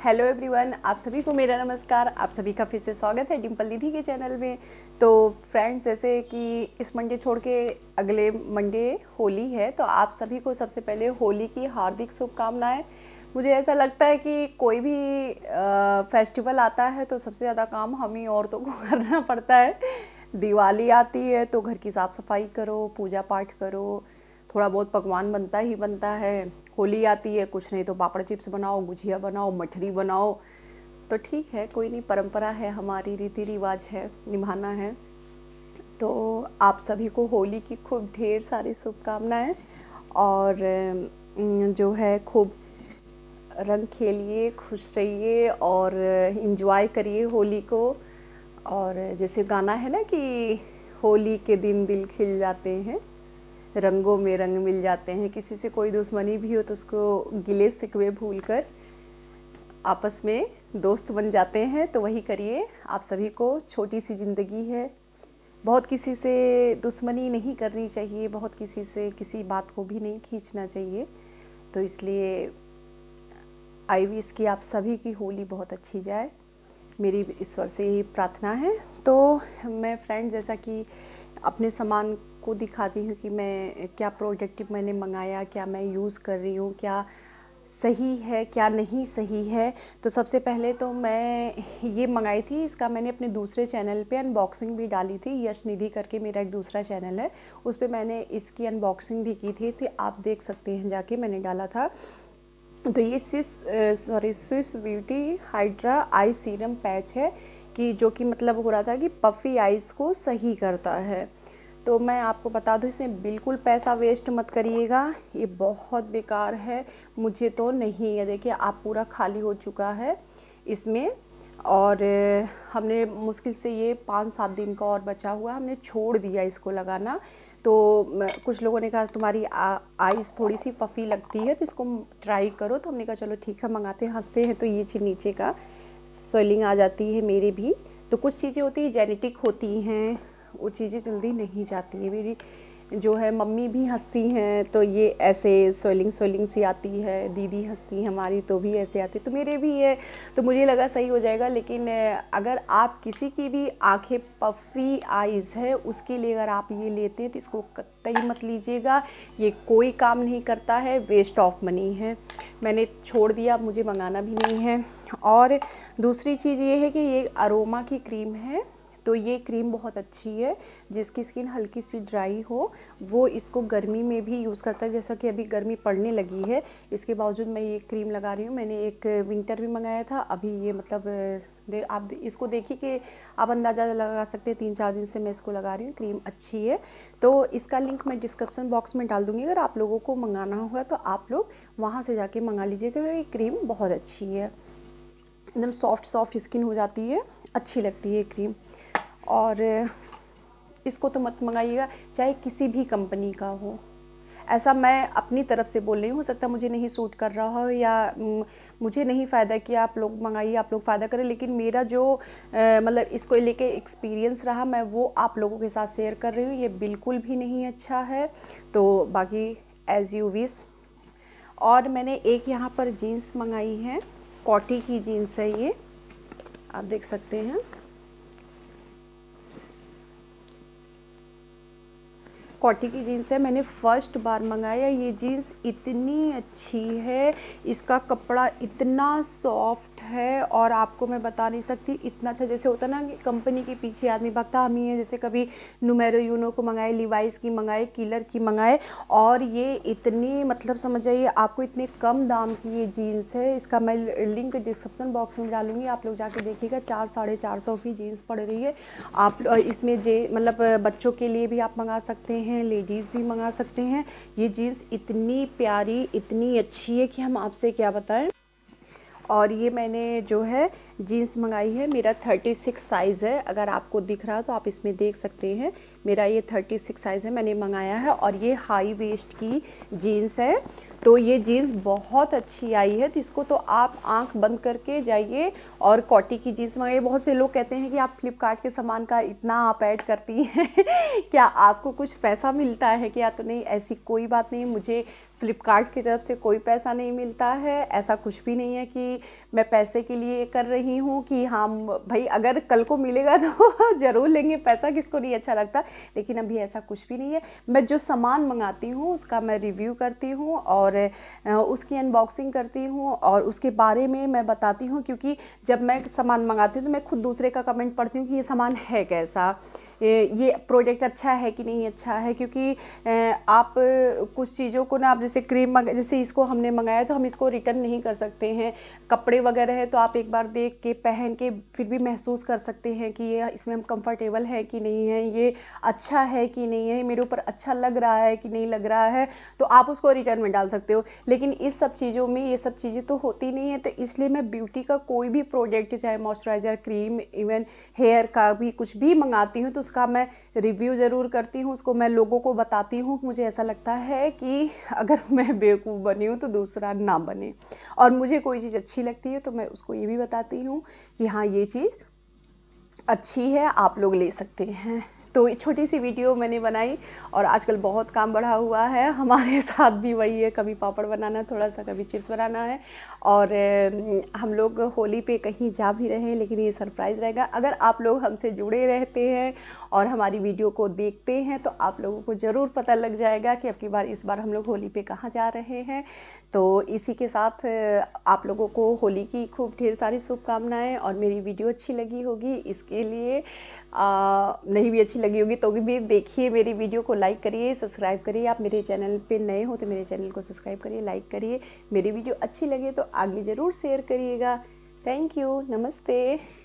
Hello everyone, आप सभी को मेरा नमस्कार। आप सभी का फिर से स्वागत है डिम्पल निधि के चैनल में। तो फ्रेंड्स, जैसे कि इस मंडे छोड़ के अगले मंडे होली है, तो आप सभी को सबसे पहले होली की हार्दिक शुभकामनाएं। मुझे ऐसा लगता है कि कोई भी फेस्टिवल आता है तो सबसे ज़्यादा काम हम ही औरतों को करना पड़ता है। दिवाली आती है तो घर की साफ़ सफाई करो, पूजा पाठ करो, थोड़ा बहुत पकवान बनता ही बनता है। होली आती है, कुछ नहीं तो पापड़ चिप्स बनाओ, गुजिया बनाओ, मठरी बनाओ। तो ठीक है, कोई नहीं, परंपरा है हमारी, रीति रिवाज है, निभाना है। तो आप सभी को होली की खूब ढेर सारी शुभकामनाएं। और जो है खूब रंग खेलिए, खुश रहिए और इंजॉय करिए होली को। और जैसे गाना है ना कि होली के दिन दिल खिल जाते हैं, रंगों में रंग मिल जाते हैं। किसी से कोई दुश्मनी भी हो तो उसको गिले शिकवे भूलकर आपस में दोस्त बन जाते हैं। तो वही करिए। आप सभी को छोटी सी ज़िंदगी है, बहुत किसी से दुश्मनी नहीं करनी चाहिए, बहुत किसी से किसी बात को भी नहीं खींचना चाहिए। तो इसलिए आई विश कि आप सभी की होली बहुत अच्छी जाए, मेरी ईश्वर से यही प्रार्थना है। तो मैं फ्रेंड, जैसा कि अपने सामान को दिखाती हूँ कि मैं क्या प्रोडक्ट मैंने मंगाया, क्या मैं यूज़ कर रही हूँ, क्या सही है क्या नहीं सही है। तो सबसे पहले तो मैं ये मंगाई थी, इसका मैंने अपने दूसरे चैनल पे अनबॉक्सिंग भी डाली थी। यश निधि करके मेरा एक दूसरा चैनल है, उस पर मैंने इसकी अनबॉक्सिंग भी की थी, आप देख सकते हैं जाके, मैंने डाला था। तो ये Swiss beauty hydra eye serum patch है, कि जो कि मतलब हो रहा था कि पफ़ी आइज़ को सही करता है। तो मैं आपको बता दूं, इसमें बिल्कुल पैसा वेस्ट मत करिएगा, ये बहुत बेकार है। मुझे तो नहीं है, देखिए आप पूरा खाली हो चुका है इसमें। और हमने मुश्किल से ये 5-7 दिन का और बचा हुआ, हमने छोड़ दिया इसको लगाना। तो कुछ लोगों ने कहा तुम्हारी आइज़ थोड़ी सी पफ़ी लगती है तो इसको ट्राई करो। तो हमने कहा चलो ठीक है, मंगाते हैं। हंसते हैं तो ये नीचे का स्वेलिंग आ जाती है मेरे भी। तो कुछ चीज़ें होती हैं जेनेटिक होती हैं, वो चीज़ें जल्दी नहीं जाती है। मेरी जो है मम्मी भी हंसती हैं तो ये ऐसे स्वेलिंग सी आती है, दीदी हंसती हैं हमारी तो भी ऐसे आती है, तो मेरे भी है। तो मुझे लगा सही हो जाएगा। लेकिन अगर आप किसी की भी आंखें पफ़ी आइज़ है, उसके लिए अगर आप ये लेते हैं तो इसको कतई मत लीजिएगा, ये कोई काम नहीं करता है, वेस्ट ऑफ मनी है। मैंने छोड़ दिया, मुझे मंगाना भी नहीं है। और दूसरी चीज़ ये है कि ये अरोमा की क्रीम है, तो ये क्रीम बहुत अच्छी है। जिसकी स्किन हल्की सी ड्राई हो वो इसको गर्मी में भी यूज़ करता है। जैसा कि अभी गर्मी पड़ने लगी है, इसके बावजूद मैं ये क्रीम लगा रही हूँ। मैंने एक विंटर भी मंगाया था, अभी ये मतलब आप इसको देखिए कि आप अंदाज़ा लगा सकते हैं, 3-4 दिन से मैं इसको लगा रही हूँ। क्रीम अच्छी है, तो इसका लिंक मैं डिस्क्रिप्शन बॉक्स में डाल दूँगी। अगर आप लोगों को मंगाना होगा तो आप लोग वहाँ से जाके मंगा लीजिएगा। ये क्रीम बहुत अच्छी है, एकदम सॉफ्ट स्किन हो जाती है, अच्छी लगती है ये क्रीम। और इसको तो मत मंगाइएगा, चाहे किसी भी कंपनी का हो। ऐसा मैं अपनी तरफ से बोल रही हूँ, हो सकता है मुझे नहीं सूट कर रहा हो या मुझे नहीं फ़ायदा कि आप लोग मंगाइए, आप लोग फ़ायदा करें। लेकिन मेरा जो मतलब इसको लेके एक्सपीरियंस रहा, मैं वो आप लोगों के साथ शेयर कर रही हूँ। ये बिल्कुल भी नहीं अच्छा है। तो बाकी एज़ यू विश। और मैंने एक यहाँ पर जीन्स मंगाई है, कॉटी की जीन्स है ये, आप देख सकते हैं। कॉटी की जीन्स है, मैंने फर्स्ट बार मंगाया। ये जीन्स इतनी अच्छी है, इसका कपड़ा इतना सॉफ्ट है और आपको मैं बता नहीं सकती, इतना अच्छा। जैसे होता ना कि कंपनी के पीछे आदमी भागता, हम ही है। जैसे कभी नुमेरो यूनो को मंगाए, लिवाइस की मंगाए, किलर की मंगाए, और ये इतनी मतलब समझ जाइए आपको इतने कम दाम की ये जीन्स है। इसका मैं लिंक डिस्क्रिप्शन बॉक्स में डालूंगी, आप लोग जाके देखिएगा। 400-450 की जीन्स पड़ रही है। आप इसमें मतलब बच्चों के लिए भी आप मंगा सकते हैं, लेडीज़ भी मंगा सकते हैं। ये जीन्स इतनी प्यारी, इतनी अच्छी है कि हम आपसे क्या बताएं। और ये मैंने जो है जीन्स मंगाई है, मेरा 36 साइज़ है। अगर आपको दिख रहा है तो आप इसमें देख सकते हैं, मेरा ये 36 साइज़ है, मैंने मंगाया है। और ये हाई वेस्ट की जीन्स है, तो ये जीन्स बहुत अच्छी आई है। तो इसको तो आप आंख बंद करके जाइए और कॉटी की जीन्स मंगाइए। बहुत से लोग कहते हैं कि आप फ्लिपकार्ट के सामान का इतना आप ऐड करती हैं क्या आपको कुछ पैसा मिलता है क्या? तो नहीं, ऐसी कोई बात नहीं। मुझे फ्लिपकार्ट की तरफ से कोई पैसा नहीं मिलता है, ऐसा कुछ भी नहीं है कि मैं पैसे के लिए कर रही हूँ कि हाँ भाई अगर कल को मिलेगा तो ज़रूर लेंगे, पैसा किसको नहीं अच्छा लगता, लेकिन अभी ऐसा कुछ भी नहीं है। मैं जो सामान मंगाती हूँ उसका मैं रिव्यू करती हूँ और उसकी अनबॉक्सिंग करती हूँ और उसके बारे में मैं बताती हूँ, क्योंकि जब मैं सामान मंगाती हूँ तो मैं खुद दूसरे का कमेंट पढ़ती हूँ कि ये सामान है कैसा, ये प्रोडक्ट अच्छा है कि नहीं अच्छा है। क्योंकि आप कुछ चीज़ों को ना, आप जैसे क्रीम जैसे इसको हमने मंगाया तो हम इसको रिटर्न नहीं कर सकते हैं, कपड़े वगैरह है तो आप एक बार देख के पहन के फिर भी महसूस कर सकते हैं कि ये इसमें हम कंफर्टेबल है कि नहीं है, ये अच्छा है कि नहीं है, मेरे ऊपर अच्छा लग रहा है कि नहीं लग रहा है, तो आप उसको रिटर्न में डाल सकते हो। लेकिन इस सब चीज़ों में ये सब चीज़ें तो होती नहीं है, तो इसलिए मैं ब्यूटी का कोई भी प्रोडक्ट, चाहे मॉइस्चराइज़र, क्रीम, इवन हेयर का भी कुछ भी मंगाती हूँ तो उसका मैं रिव्यू ज़रूर करती हूँ, उसको मैं लोगों को बताती हूँ। मुझे ऐसा लगता है कि अगर मैं बेवकूफ़ बनी हूँ तो दूसरा ना बने, और मुझे कोई चीज़ अच्छी लगती है तो मैं उसको ये भी बताती हूँ कि हाँ ये चीज़ अच्छी है, आप लोग ले सकते हैं। तो एक छोटी सी वीडियो मैंने बनाई, और आजकल बहुत काम बढ़ा हुआ है, हमारे साथ भी वही है, कभी पापड़ बनाना थोड़ा सा, कभी चिप्स बनाना है। और हम लोग होली पे कहीं जा भी रहे हैं, लेकिन ये सरप्राइज़ रहेगा। अगर आप लोग हमसे जुड़े रहते हैं और हमारी वीडियो को देखते हैं तो आप लोगों को ज़रूर पता लग जाएगा कि अब की बार इस बार हम लोग होली पे कहाँ जा रहे हैं। तो इसी के साथ आप लोगों को होली की खूब ढेर सारी शुभकामनाएं, और मेरी वीडियो अच्छी लगी होगी इसके लिए, नहीं भी अच्छी लगी होगी तो भी देखिए मेरी वीडियो को, लाइक करिए, सब्सक्राइब करिए। आप मेरे चैनल पे नए हो तो मेरे चैनल को सब्सक्राइब करिए, लाइक करिए। मेरी वीडियो अच्छी लगे तो आगे ज़रूर शेयर करिएगा। थैंक यू, नमस्ते।